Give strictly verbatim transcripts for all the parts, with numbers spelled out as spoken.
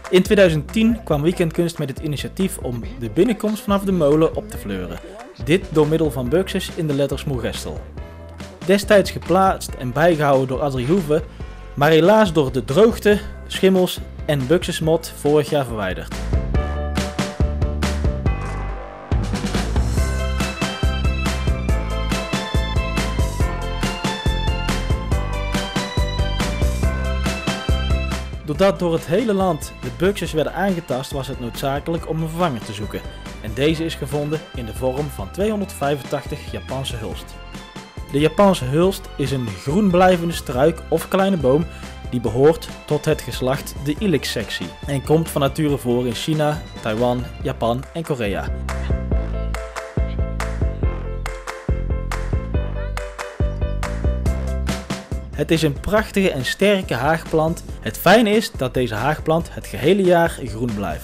In tweeduizend tien kwam Weekendkunst met het initiatief om de binnenkomst vanaf de molen op te fleuren. Dit door middel van buxus in de letters Moergestel. Destijds geplaatst en bijgehouden door Adrie Hoeve, maar helaas door de droogte, schimmels en buxusmot vorig jaar verwijderd. Doordat door het hele land de buxus werden aangetast, was het noodzakelijk om een vervanger te zoeken. En deze is gevonden in de vorm van tweehonderdvijfentachtig Japanse hulst. De Japanse hulst is een groenblijvende struik of kleine boom die behoort tot het geslacht de Ilex-sectie en komt van nature voor in China, Taiwan, Japan en Korea. Het is een prachtige en sterke haagplant. Het fijne is dat deze haagplant het gehele jaar groen blijft.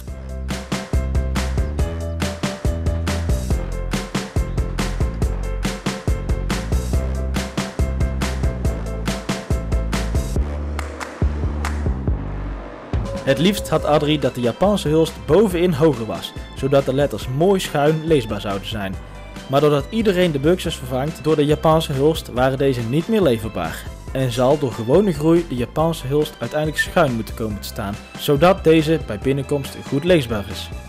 Het liefst had Adrie dat de Japanse hulst bovenin hoger was, zodat de letters mooi schuin leesbaar zouden zijn. Maar doordat iedereen de buxus vervangt door de Japanse hulst, waren deze niet meer leverbaar. En zal door gewone groei de Japanse hulst uiteindelijk schuin moeten komen te staan, zodat deze bij binnenkomst goed leesbaar is.